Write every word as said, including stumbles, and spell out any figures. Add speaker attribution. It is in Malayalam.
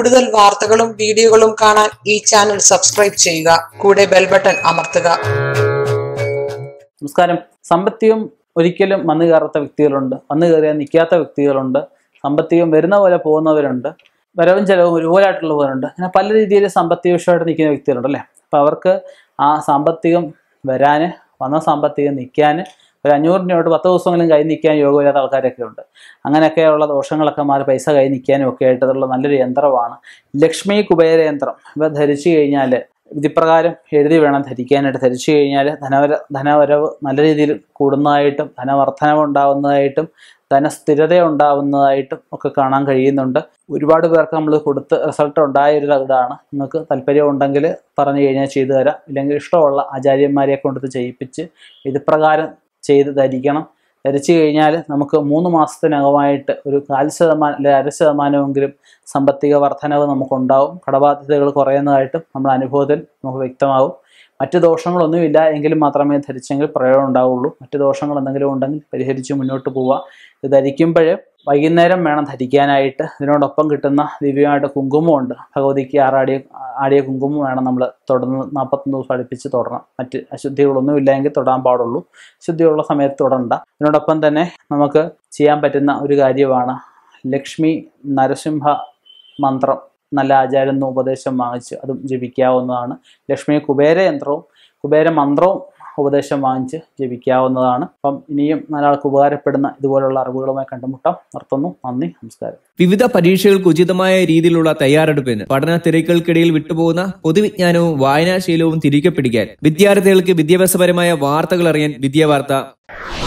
Speaker 1: കൂടുതൽ വാർത്തകളും വീഡിയോകളും കാണാൻ ഈ ചാനൽ സബ്സ്ക്രൈബ് ചെയ്യുക. കൂടെ ബെൽ ബട്ടൺ അമർത്തുക.
Speaker 2: നമസ്കാരം. സാമ്പത്തികം ഒരിക്കലും വന്നു കയറാത്ത വ്യക്തികളുണ്ട്, വന്നു കയറിയാൽ നിൽക്കാത്ത വ്യക്തികളുണ്ട്, സാമ്പത്തികം വരുന്ന പോലെ പോകുന്നവരുണ്ട്, വരവും ചെലവും ഒരുപോലായിട്ടുള്ളവരുണ്ട്. അങ്ങനെ പല രീതിയിൽ സാമ്പത്തിക വിഷയമായിട്ട് നിൽക്കുന്ന വ്യക്തികളുണ്ട് അല്ലേ. അപ്പോൾ അവർക്ക് ആ സാമ്പത്തികം വരാൻ, വന്ന സാമ്പത്തികം നിൽക്കാൻ, ഒരു അഞ്ഞൂറ് രൂപയോട്ട് പത്ത് ദിവസമെങ്കിലും കൈ നിൽക്കാൻ യോഗമില്ലാത്ത ആൾക്കാരൊക്കെ ഉണ്ട്. അങ്ങനെയൊക്കെയുള്ള ദോഷങ്ങളൊക്കെ മാറി പൈസ കൈ നിൽക്കാനും ഒക്കെ ആയിട്ടുള്ള നല്ലൊരു യന്ത്രമാണ് ലക്ഷ്മി കുബേര യന്ത്രം. ഇവ ധരിച്ചു കഴിഞ്ഞാൽ വിധിപ്രകാരം എഴുതി വേണം ധരിക്കാനായിട്ട്. ധരിച്ചു കഴിഞ്ഞാൽ ധനവര ധനവരവ് നല്ല രീതിയിൽ കൂടുന്നതായിട്ടും ധനവർദ്ധനവ് ഉണ്ടാകുന്നതായിട്ടും ധനസ്ഥിരത ഉണ്ടാവുന്നതായിട്ടും ഒക്കെ കാണാൻ കഴിയുന്നുണ്ട്. ഒരുപാട് പേർക്ക് നമ്മൾ കൊടുത്ത് റിസൾട്ട് ഉണ്ടായൊരു ഇതാണ്. നിങ്ങൾക്ക് താല്പര്യം ഉണ്ടെങ്കിൽ പറഞ്ഞു കഴിഞ്ഞാൽ ചെയ്തു തരാം. ഇല്ലെങ്കിൽ ഇഷ്ടമുള്ള ആചാര്യന്മാരെ കൊണ്ടത് ചെയ്യിപ്പിച്ച് വിധിപ്രകാരം ചെയ്ത് ധരിക്കണം. ധരിച്ചു കഴിഞ്ഞാൽ നമുക്ക് മൂന്ന് മാസത്തിനകമായിട്ട് ഒരു കാൽ ശതമാനം അല്ലെങ്കിൽ അര ശതമാനമെങ്കിലും സാമ്പത്തിക വർധനവ് നമുക്കുണ്ടാവും. കടബാധ്യതകൾ കുറയുന്നതായിട്ടും നമ്മുടെ അനുഭവത്തിൽ നമുക്ക് വ്യക്തമാവും. മറ്റ് ദോഷങ്ങളൊന്നുമില്ല എങ്കിലും മാത്രമേ ധരിച്ചെങ്കിൽ പ്രയോജനം ഉണ്ടാവുള്ളൂ. മറ്റ് ദോഷങ്ങൾ എന്തെങ്കിലും ഉണ്ടെങ്കിൽ പരിഹരിച്ച് മുന്നോട്ട് പോവുക. ഇത് ധരിക്കുമ്പോൾ വൈകുന്നേരം വേണം ധരിക്കാനായിട്ട്. ഇതിനോടൊപ്പം കിട്ടുന്ന ദിവ്യമായിട്ട് കുങ്കുമമുണ്ട്. ഭഗവതിക്ക് ആറാടിയ ആടിയ കുങ്കുമം വേണം നമ്മൾ തുടർന്ന് നാൽപ്പത്തൊന്ന് ദിവസം അടുപ്പിച്ച് തൊടണം. മറ്റ് അശുദ്ധികളൊന്നും ഇല്ലെങ്കിൽ തൊടാൻ പാടുള്ളൂ. ശുദ്ധിയുള്ള സമയത്ത് തൊടണ്ട. ഇതിനോടൊപ്പം തന്നെ നമുക്ക് ചെയ്യാൻ പറ്റുന്ന ഒരു കാര്യമാണ് ലക്ഷ്മി നരസിംഹ മന്ത്രം. നല്ല ആചാര്യ ഉപദേശം വാങ്ങിച്ച് അതും ജപിക്കാവുന്നതാണ്. ലക്ഷ്മി കുബേര യന്ത്രവും കുബേര മന്ത്രവും ഉപദേശം വാങ്ങിച്ച് ജപിക്കാവുന്നതാണ്. അപ്പം ഇനിയും നാലാൾക്ക് ഉപകാരപ്പെടുന്ന ഇതുപോലുള്ള അറിവുകളുമായി കണ്ടുമുട്ടാം. നിർത്തുന്നു. നന്ദി, നമസ്കാരം.
Speaker 3: വിവിധ പരീക്ഷകൾക്ക് ഉചിതമായ രീതിയിലുള്ള തയ്യാറെടുപ്പിന് പഠന തിരക്കുകൾക്കിടയിൽ വിട്ടുപോകുന്ന പൊതുവിജ്ഞാനവും വായനാശീലവും തിരികെ പിടിക്കാൻ വിദ്യാർത്ഥികൾക്ക് വിദ്യാഭ്യാസപരമായ വാർത്തകൾ അറിയാൻ വിദ്യാവാർത്ത